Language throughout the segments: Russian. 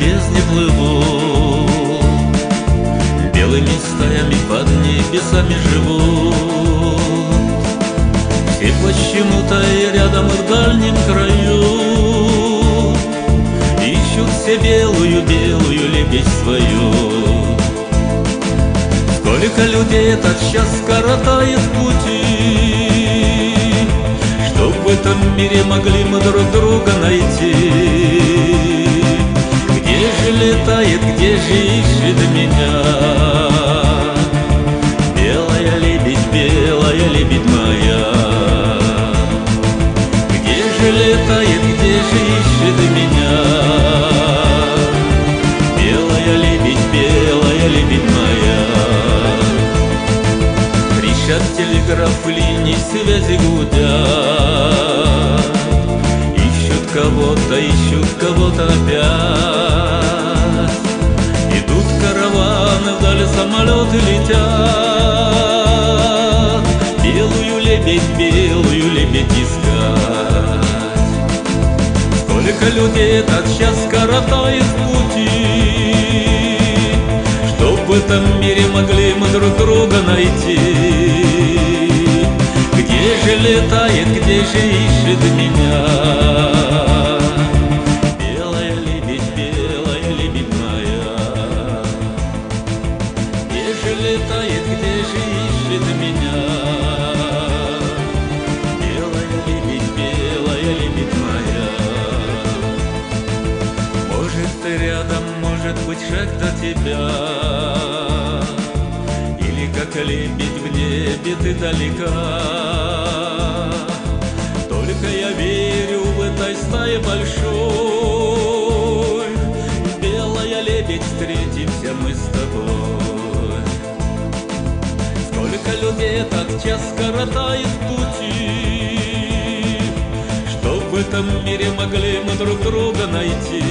бездне плывут, белыми стаями под небесами живут. Все почему-то и рядом, и в дальнем краю ищут все белую лебедь свою. Сколько людей этот час коротает пути, чтоб в этом мире могли мы друг друга найти. Где же летает, где же ищет меня белая лебедь моя? Где же летает, где же ищет меня белая лебедь моя? Трещат телеграф, линии связи гудят, ищут кого-то опять. Идут караваны, вдали самолеты летят, белую лебедь искать. Сколько людей этот час коротает пути, чтоб в этом мире могли мы друг друга найти. Где же летает, где же ищет меня белая лебедь моя? Где же летает, где же ищет меня белая лебедь моя? Может, ты рядом, может быть, шаг до тебя, или как лебедь в небе ты далека. Только я верю в этой стае большой, белая лебедь, встретимся мы с тобой. Сколько людей этот час коротает пути, чтоб в этом мире могли мы друг друга найти.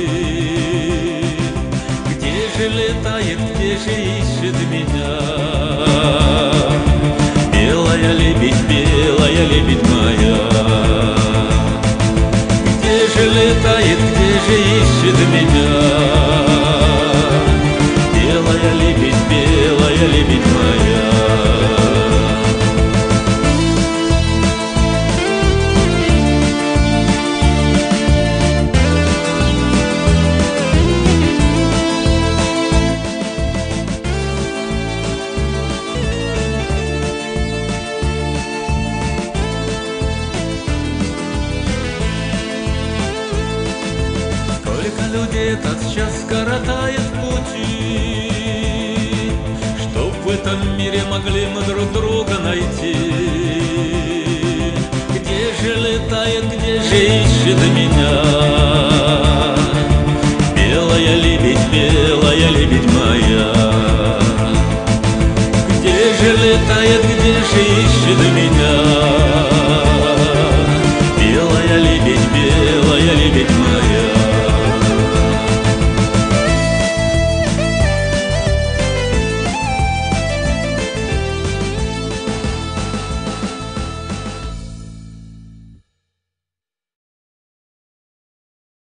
Где же летает, где же ищет меня белая лебедь моя? Где же летает, где же ищет меня белая лебедь моя? Людей этот час коротает пути, чтоб в этом мире могли мы друг друга найти. Где же летает, где же ищет меня